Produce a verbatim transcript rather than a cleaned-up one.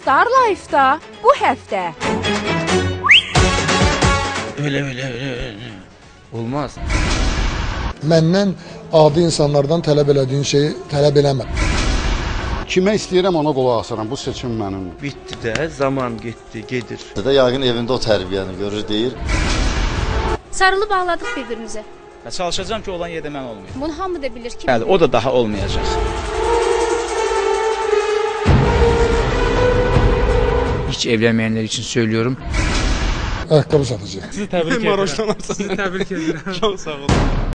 Star Life-da bu həftə. Öyle öyle öyle öyle. Olmaz. Məndən adi insanlardan tələb elədiyin şeyi tələb eləmə. Kimə istəyirəm ona qulaq asıram. Bu seçim mənim. Bitti de zaman gitti gedir. Da yəqin evində o tərbiyəni görür deyir. Sarılı bağladıq bir-birimizə. Çalışacağım ki, olan yerdə mən olmayayım. Bunu hamı da bilir ki. Bəli, o da daha olmayacaq. Hiç evlenmeyenler için söylüyorum. Ayaqqabı satacaq. Sizi təbrik edirəm. Sizi təbrik edirəm. Çox sağ olun.